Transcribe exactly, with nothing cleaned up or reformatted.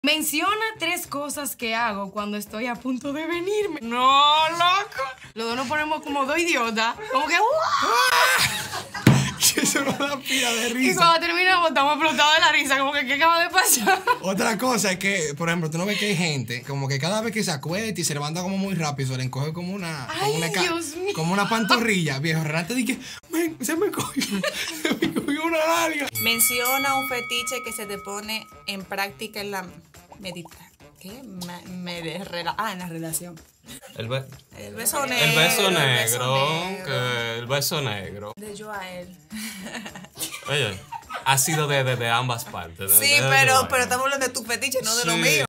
Menciona tres cosas que hago cuando estoy a punto de venirme. No, loco. Los dos nos ponemos como dos idiotas. Como que ¡wow! Eso no da pila de risa. Y cuando terminamos estamos explotados de la risa. Como que ¿qué acaba de pasar? Otra cosa es que, por ejemplo, tú no ves que hay gente como que cada vez que se acuesta y se levanta como muy rápido, se le encoge como una... Ay, como una, Dios mío. Como una pantorrilla, viejo. Renate dice, "Men, se me cogió, se me cogió una larga". Menciona un fetiche que se te pone en práctica en la medita. ¿Qué? Me, me de rela- ah, en la relación. El, be El beso negro. el beso el negro. beso negro. Que el beso negro. De yo a él. Oye, ha sido de, de, de ambas partes. de- Sí, de- de- pero, de- pero estamos hablando de tu fetiche, no de lo Sí. mío.